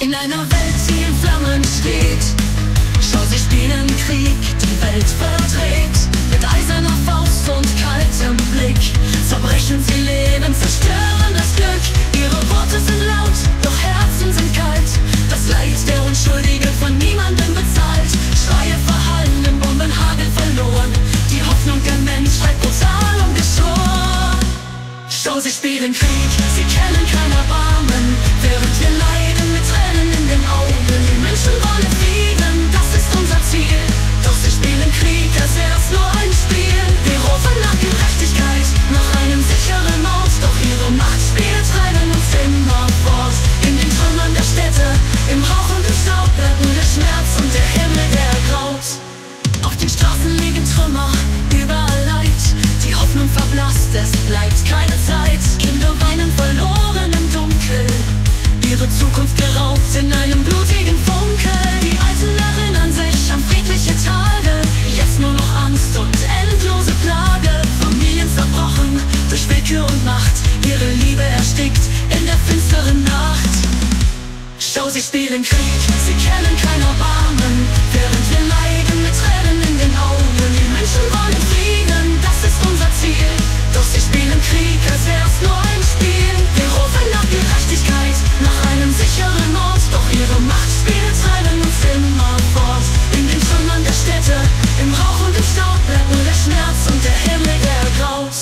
In einer Welt, die in Flammen steht. Schau, sie spielen Krieg, die Welt verdreht. Mit eiserner Faust und kaltem Blick zerbrechen sie Leben, zerstören das Glück. Ihre Worte sind laut, doch Herzen sind kalt. Das Leid der Unschuldige von niemandem bezahlt. Schreie verhallen, im Bombenhagel verloren. Die Hoffnung der Menschheit brutal umgeschoren. Schau, sie spielen Krieg, sie kennen kein Erbarmen. Während wir leiden mit Tränen in den Augen. Die Menschen wollen Frieden, das ist unser Ziel. Doch sie spielen Krieg, als wäre es nur ein Spiel. Wir rufen nach Gerechtigkeit, nach einem sicheren Ort. Doch ihre Machtspiele treiben uns immer fort. In den Trümmern der Städte, im Rauch und im Staub bleibt nur der Schmerz und der Himmel, der graut. Auf den Straßen liegen Trümmer, überall Leid. Die Hoffnung verblasst, es bleibt keine Zeit. Kinder weinen verloren im Dunkel, ihre Zukunft geraubt in einem blutigen Funkel. Die Alten erinnern sich an friedliche Tage, jetzt nur noch Angst und endlose Plage. Familien zerbrochen durch Willkür und Macht, ihre Liebe erstickt in der finsteren Nacht. Schau, sie spielen Krieg, sie kennen kein Erbarmen. Während wir leiden mit Tränen in den Augen. Die Menschen wollen Frieden, das ist unser Ziel. Doch sie spielen Krieg, als wäre es nur ein Spiel. Wir rufen nach Gerechtigkeit, nach einem sicheren Ort. Doch ihre Machtspiele treiben uns immer fort. In den Trümmern der Städte, im Rauch und im Staub bleibt nur der Schmerz und der Himmel, der graut.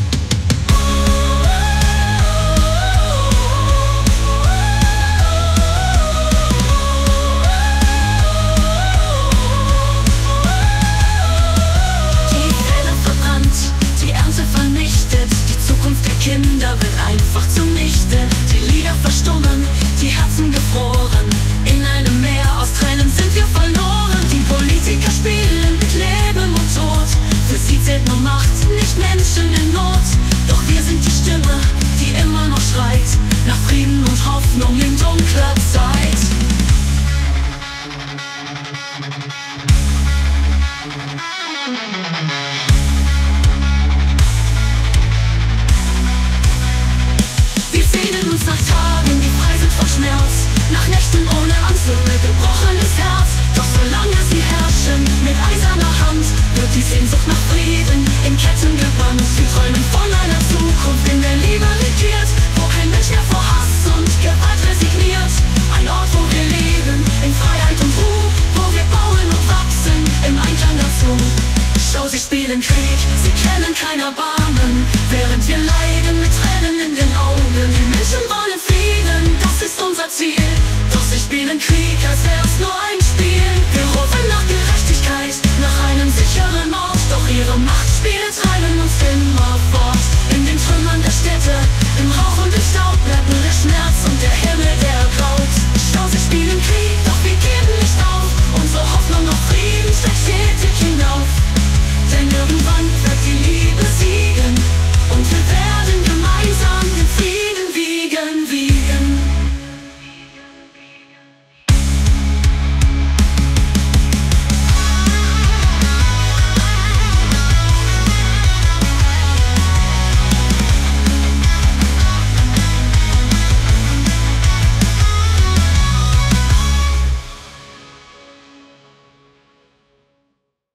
Kinder wird einfach zunichte. Die Lieder verstummen, die Herzen gefroren. In einem Meer aus Tränen sind wir verloren. Die Politiker spielen mit Leben und Tod. Für sie zählt nur Macht, nicht Menschen in Not. Doch wir sind die Stimme, die immer noch schreit nach Frieden und Hoffnung in dunkler Zeit. Nach Tagen, die frei sind vor Schmerz, nach Nächten ohne Angst und mit gebrochenes Herz. Doch solange sie herrschen mit eiserner Hand, wird die Sehnsucht nach Frieden in Ketten gebannt. Wir träumen von einer Zukunft, in der Liebe regiert, wo kein Mensch mehr vor Hass und Gewalt resigniert. Ein Ort, wo wir leben, in Freiheit und Ruhe, wo wir bauen und wachsen, im Einklang dazu. Schau, sie spielen Krieg, sie kennen kein Erbarmen. Während wir leiden mit Tränen in den Augen. Die Menschen wollen Frieden, das ist unser Ziel. Doch sie spielen Krieg, als wäre es nur ein Spiel. Wir rufen nach Gerechtigkeit, nach einem sicheren Ort. Doch ihre Machtspiele treiben uns immer fort. In den Trümmern der Städte, im Rauch und im Staub bleibt nur der Schmerz und der Himmel, der graut. Schau, sie spielen Krieg, doch wir geben nicht auf. Unsere Hoffnung auf Frieden steigt stetig hinauf. Denn irgendwann wird die Liebe siegen und wir werden gemeinsam den Frieden wiegen.